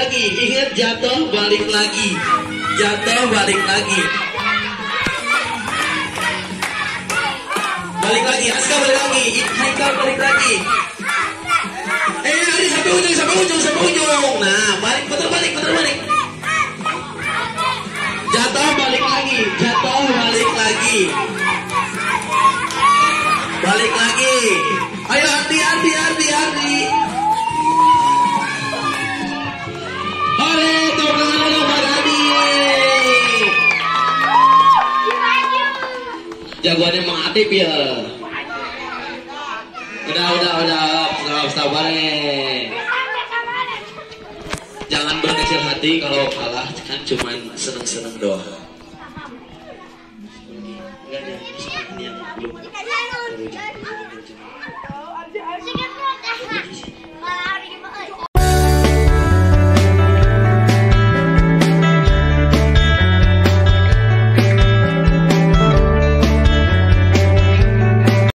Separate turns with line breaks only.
lagi. Ingat, jatuh balik lagi. Jatuh balik lagi. Balik lagi, Aska balik lagi, Haikal balik lagi. Hari sampai ujung, sampai ujung, sampai ujung. Nah, balik, putar balik, putar balik. Jatuh balik lagi, jatuh balik lagi. Balik lagi. Ayo Ardi, Ardi, Ardi, Ardi. Oleh, tepuk tangan dulu buat Ardi. Jagoannya Mang Atip ya. Udah, sabar nih. Jangan berkecil hati kalau kalah, kan cuman seneng-seneng doang. Enggak ada yang belum.